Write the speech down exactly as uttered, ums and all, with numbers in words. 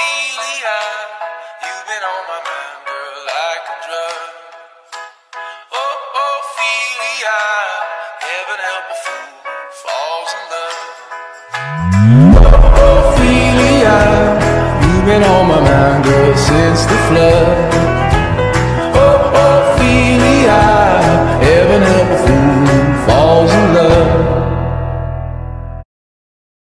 Ophelia, you've been on my mind, girl, like a drug. Oh, Ophelia, heaven help a fool who falls in love. Oh, Ophelia, you've been on my mind, girl, since the flood.